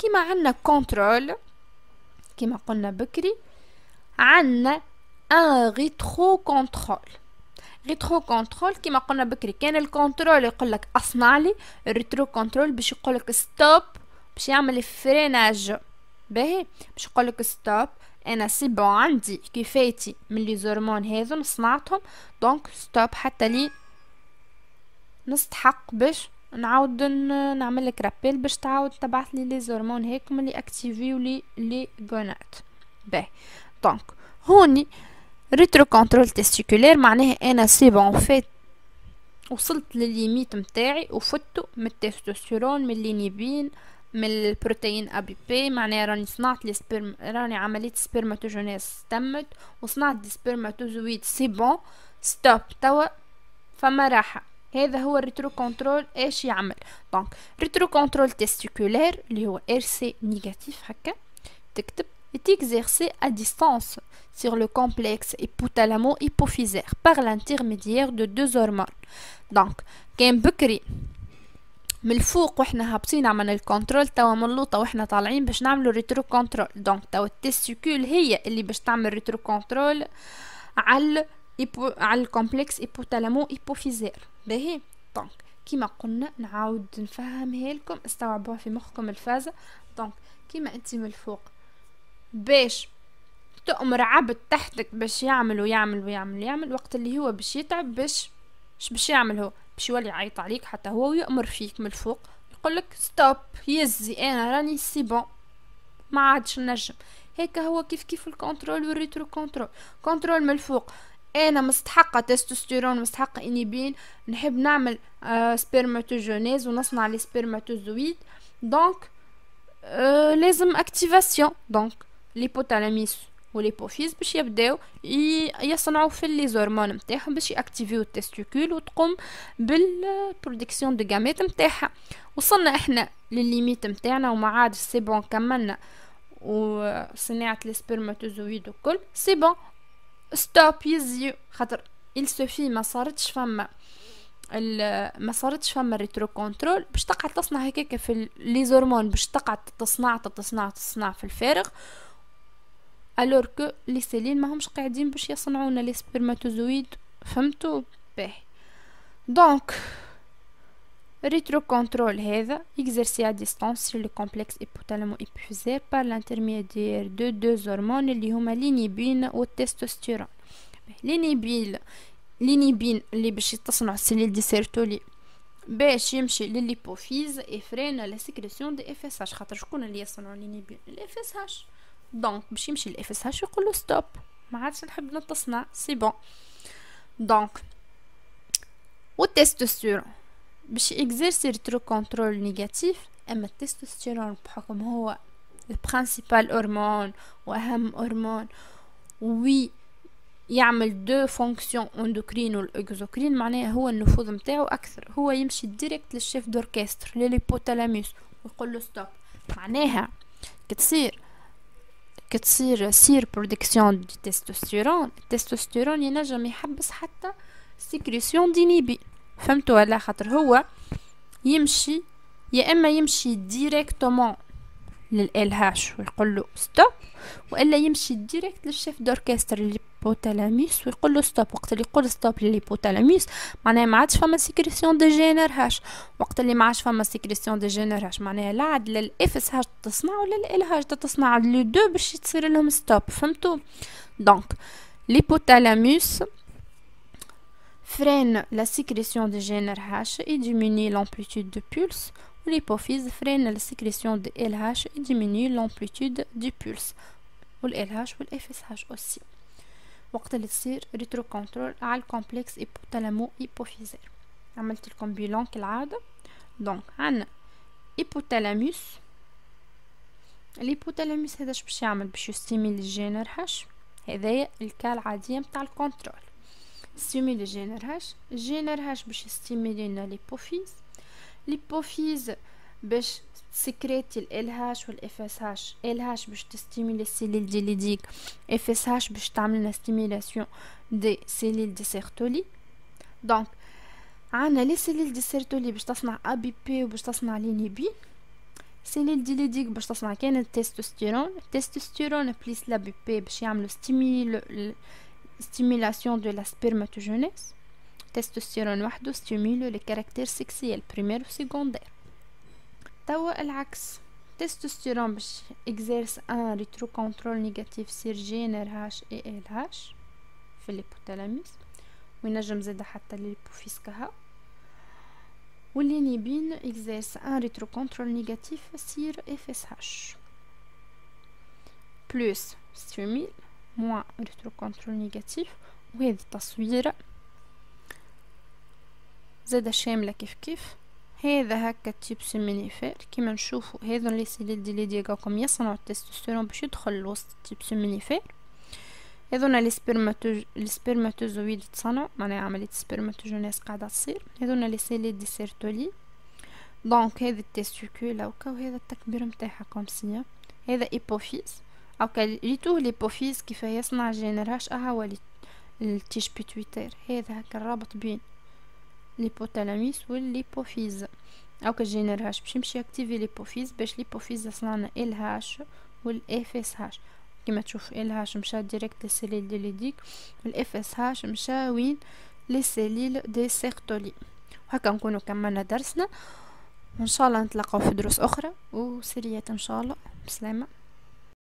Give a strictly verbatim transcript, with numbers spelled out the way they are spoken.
كيما عنا كنترول كيما قلنا بكري عنا ان ريترو كنترول. ريترو كنترول كيما قلنا بكري كان الكنترول يقولك اصنع لي، الريترو كنترول باش يقولك ستوب، باش يعمل فريناج. باهي باش يقولك ستوب، انا سي بون عندي كفايتي من لي زورمون هذو صنعتهم، دونك ستوب حتى لي نستحق باش نعاود نعمل لك رابيل باش تعاود تبعث لي لي زورمون هيك من اللي اكتيفيو لي لي غونات. باهي دونك هوني ريترو كنترول تستيكولير معناها انا سي بون فيت وصلت للليميت متاعي وفتو من التستوستيرون من اللينيبين من البروتين ا بي بي، معناها راني صنعت لي سبرم، راني عمليه سبرماتوجينيز تمت وصنعت دي سبرماتوزويد سي بون ستوب توا فما راحه. هذا هو الريترو كنترول ايش يعمل. دونك ريترو كنترول تستيكولير اللي هو ار سي نيجاتيف هكا تكتب est exercé à distance sur le complexe hypothalamo-hypophysaire par l'intermédiaire de deux hormones. donc كان بكري من الفوق واحنا هابطين عملنا الكنترول، توا من اللوطه واحنا طالعين باش نعملوا ريترو كنترول. دونك توا التستيكول هي اللي باش تعمل ريترو كنترول على إيبو... على الكومبلكس هيبوثالامو هيبوفيزير. باهي دونك كيما قلنا نعاود نفهمها لكم استوعبوها في مخكم الفازه. دونك كيما انت من الفوق باش تأمر عبد تحتك باش يعمل ويعمل ويعمل ويعمل، وقت اللي هو باش يتعب باش اش باش يعمل هو باش يولي يعيط عليك حتى هو ويأمر فيك من الفوق يقولك ستوب يزي انا راني سي بون ما عادش نجم. هيك هو كيف كيف الكنترول والريترو كنترول. كنترول من الفوق انا مستحقه تستوستيرون مستحقه انيبين، نحب نعمل آه سبرماتوجينيز ونصنع لي سبرماتوزويد، دونك آه لازم اكتيفاسيون. دونك ليبوتالاميس وليبوفيز باش يبداو يصنعوا في لي زورمون نتاعهم باش ياكتيفيو التستيكول وتقوم بالبرودكسيون دو غاميت نتاعها. وصلنا احنا للليميت نتاعنا وما عادش سي بون كملنا وصناعه لي سبرماتوزويد وكل سي بون ستوب يزيو، خاطر il suffit ما صارتش فما ما صارتش فما ريترو كنترول باش تقعد تصنع هكاك في لي زورمون باش تقعد تصنع تصنع تصنع في الفارغ، الور كو لي سيلين ما همش قاعدين باش يصنعونا لي سبرماتوزويد. فهمتوا؟ باهي دونك ريترو كنترول هذا exercé à distance sur le complexe hypothalamo-hypophysaire par l'intermédiaire de deux hormones اللي هما لينيبين والتستوستيرون. لينيبين لينيبين اللي باش تصنع السيليل دي سيرتولي باش يمشي للليبوفيز افرين لا سيكريسيون دي اف اس اتش، خاطر شكون اللي يصنعوا لينيبين الاف اس اتش، دونك باش يمشي الاف اس اتش يقول له ستوب ما عادش نحب نتصنع سي بون. دونك والتستوستيرون باش يكزيرسي ريترو كنترول نيجاتيف، اما التستوستيرون بحكم هو البرانسيبال هرمون واهم هرمون وي يعمل دو فونكسيون اندوكرين والاكزوكرين، معناها هو النفوذ نتاعو اكثر، هو يمشي ديريكت للشيف دوركستر للهيبوثالاموس ويقول له ستوب. معناها كتصير كتصير سير برودكسيون دي تستوستيرون، التستوستيرون ينجم يحبس حتى سيكريسيون دي نيبي. فهمتوا ولا؟ خاطر هو يمشي يا اما يمشي ديريكتومون للال هاش ويقول له ستوب، والا يمشي ديريكت للشيف دوركستر للهيبوثالاموس ويقول له ستوب. وقت اللي يقول ستوب للهيبوثالاموس معناها ما عادش فما سيكريسيون دي جينر هاش، وقت اللي ما عادش فما سيكريسيون دي جينر هاش معناها لا عاد للاف اس هاش تصنع ولا للال هاش تصنع لي دو باش تصير لهم ستوب. فهمتوا؟ دونك l'hypothalamus freine la sécrétion de G N R H et diminue l'amplitude de pulse, ou l'hypophyse freine la sécrétion de L H et diminue l'amplitude du pulse, ou le L H ou le F S H aussi. وقت اللي تصير ريترو كنترول على الكومبلكس هيبوثالامو هيبوفيزير. عملت لكم بيلون كالعادة. دونك عندنا هيبوثالاموس، الهيبوثالاموس هذا باش يعمل باش يستيميلي الجي ان ار هاش، هذايا الكال العادية متاع الكنترول. ستيميلي الجي ان ار هاش، الجي ان ار هاش باش يستيميلي لنا ليبوفيز، ليبوفيز باش سكريتي ال هاش والاف اس هاش، ال هاش باش تستيميلي السيليل دي ليديك، اف اس هاش باش تعمل لنا ستيميلاسيون دي سيليل دي سيرتولي. دونك عندنا لي سيليل دي سيرتولي باش تصنع ا بي بي وباش تصنع لينيبين، سيليل دي ليديك باش تصنع كان التستوستيرون. التستوستيرون بليس لا بي بي باش يعملوا ستيميل ستيميلاسيون دو لا سبرماتوجينيس. التستوستيرون وحده ستيميلو لي كاركتير سيكسيال بريمير و سيكوندير. توا العكس، التستوستيرون باش اكزيرس ان ريترو كونترول نيجاتيف سير جينر هاش اي ال هاش في الهيبوثالاميس، وينجم زاد حتى للهيبوفيز كها. واللينيبين اكزيرس ان ريترو كونترول نيجاتيف سير اف اس هاش بلوس ستيميل موان ريترو كونترول نيجاتيف. وهذه التصويره زاده شامله كيف كيف. هذا هكا تيب سيمينيفير كيما نشوفوا، هذو لي سيليل دي لي ديغاكم يصنعوا التستوستيرون باش يدخل لوسط تيب سيمينيفير. هذونا لي سبرماتوج لي سبرماتوزويد تصنعوا، معناها عمليه سبرماتوجينيز قاعده تصير. هذونا لي سيليل دي سيرتولي. دونك هذا التستيكول هاكا، وهذا التكبير نتاعها كومسيا. هذا ايبوفيز هاكا ريتوه ليبوفيز كيف يصنع جينرهاش اها ولي التيش بيتويتير. هذا هكا الرابط بين ليبوتالاميس والليبوفيز او كجينرهاش باش يمشي اكتيفي ليبوفيز باش ليبوفيز يصنعنا ال هاش والاف اس هاش. كما تشوف ال هاش مشى ديريكت للسيليل دي ليديك، والاف اس هاش مشى وين للسيليل دي سيرتولي. هكا نكونوا كملنا درسنا، وان شاء الله نتلاقاو في دروس اخرى وسريات ان شاء الله. بسلامه.